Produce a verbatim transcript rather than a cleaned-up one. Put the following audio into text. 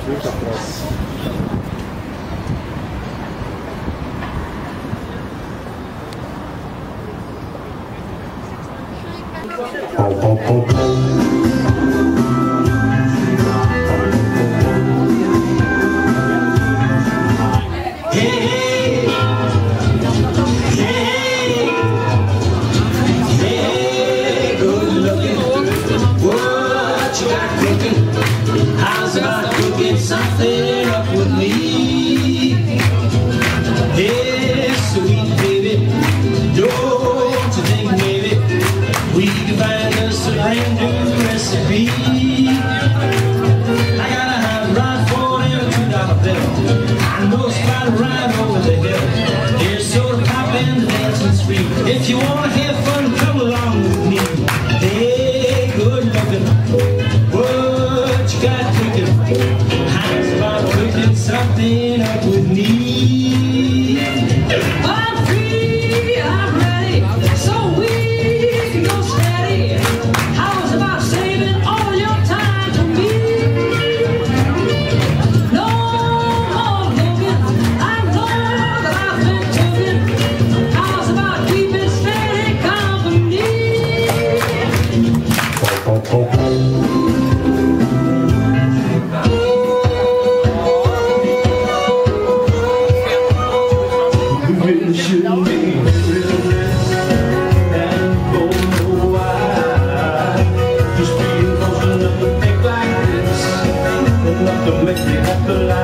wirklich krass. Pop, pop, pop, pop. How's about cooking something up with me? Hey, sweet baby, don't you think maybe we could find us a brand new recipe? I got a hot rod for every two dollar bill. I know a spot right over the hill. Here's soda pop and the dancing street. If you wanna have fun, come along with me. Hey, good looking. What you got cooking? How's about cooking something up with me? I'm free, I'm ready, so we can go steady. How's about saving all your time for me? No more looking, I know that I've been cooking. How's about keeping steady company? Pop, pop, pop. Make me have to lie.